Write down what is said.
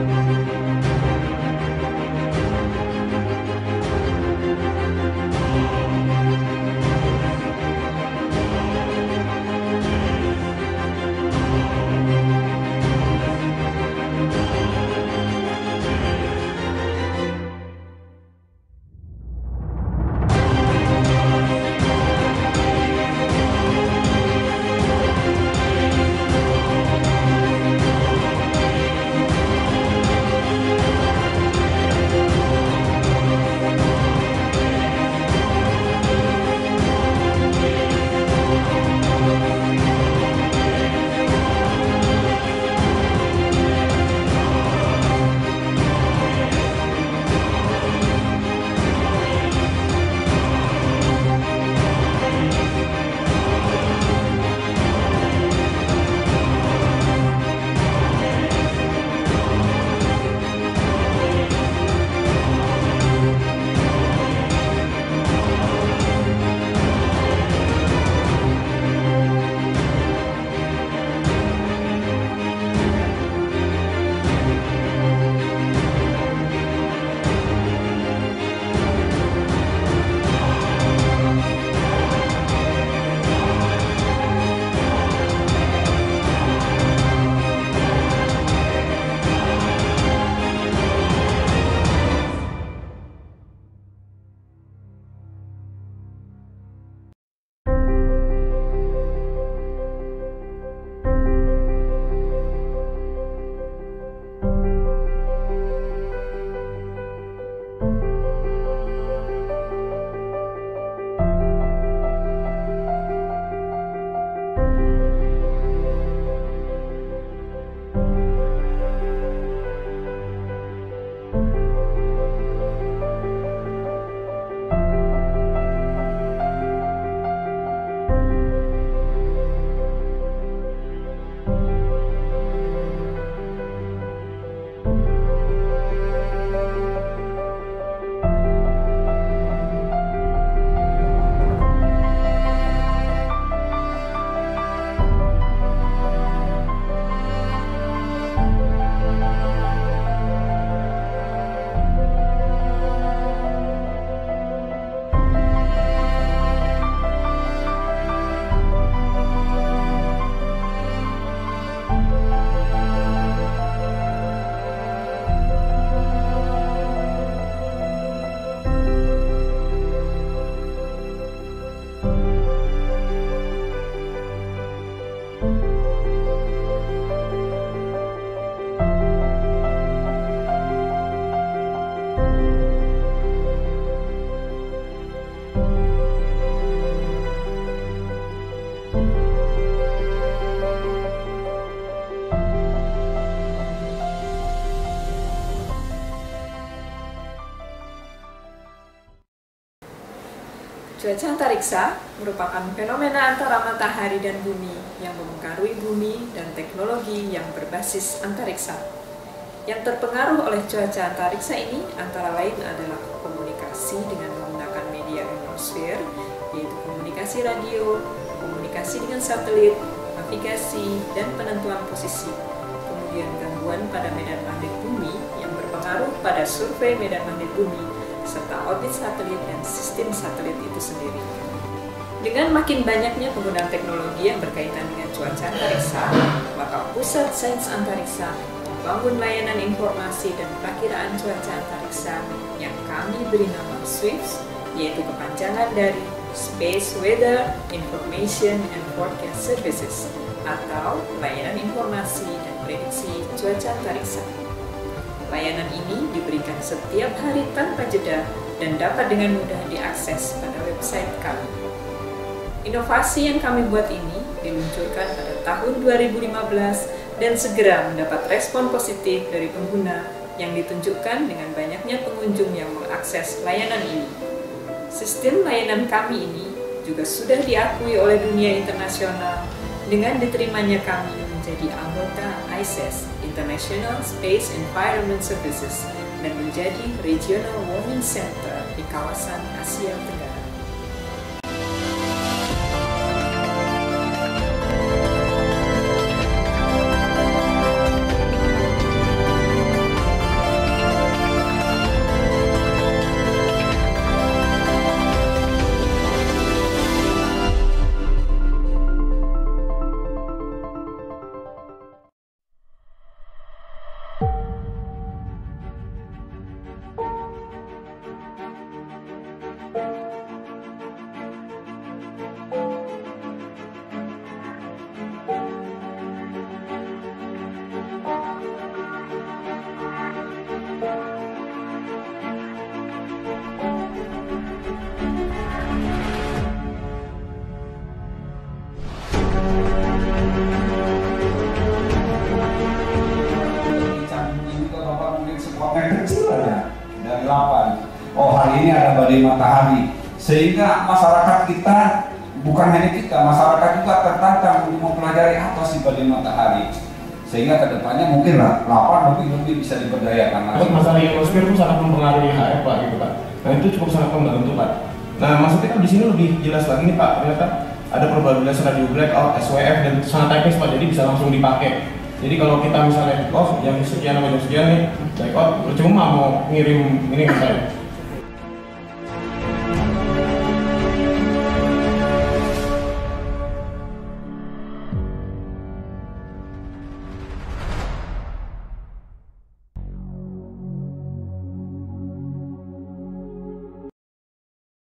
Cuaca antariksa merupakan fenomena antara matahari dan bumi yang mempengaruhi bumi dan teknologi yang berbasis antariksa. Yang terpengaruh oleh cuaca antariksa ini antara lain adalah komunikasi dengan menggunakan media ionosfer, yaitu komunikasi radio, komunikasi dengan satelit, navigasi, dan penentuan posisi. Kemudian gangguan pada medan magnet bumi yang berpengaruh pada survei medan magnet bumi, serta orbit satelit dan sistem satelit itu sendiri. Dengan makin banyaknya penggunaan teknologi yang berkaitan dengan cuaca antariksa, maka Pusat Sains Antariksa membangun layanan informasi dan perakiraan cuaca antariksa yang kami beri nama SWIFT, yaitu kepanjangan dari Space Weather Information and Forecast Services, atau layanan informasi dan prediksi cuaca antariksa. Layanan ini diberikan setiap hari tanpa jeda dan dapat dengan mudah diakses pada website kami. Inovasi yang kami buat ini diluncurkan pada tahun 2015 dan segera mendapat respon positif dari pengguna yang ditunjukkan dengan banyaknya pengunjung yang mengakses layanan ini. Sistem layanan kami ini juga sudah diakui oleh dunia internasional dengan diterimanya kami menjadi anggota ICES, International Space Environment Services, dan menjadi Regional Warming Center di kawasan Asia Tenggara. sepotong kecil aja dari 8. Oh, hari ini ada badai matahari, sehingga masyarakat kita, bukan hanya kita, masyarakat juga tertantang untuk mempelajari apa sih badai matahari, sehingga kedepannya mungkin lah 8 lebih bisa diberdayakan. Masalah ionosfer itu sangat mempengaruhi HF Pak, gitu Pak. Nah itu cukup sangat membantu Pak. Nah maksudnya kan di sini lebih jelas lagi nih Pak, ternyata ada probabilitas radio blackout, SWF, dan sangat teknis Pak, jadi bisa langsung dipakai. Jadi kalau kita misalnya, oh jam sekian sampai jam sekian nih blackout, cuma mau ngirim ini misalnya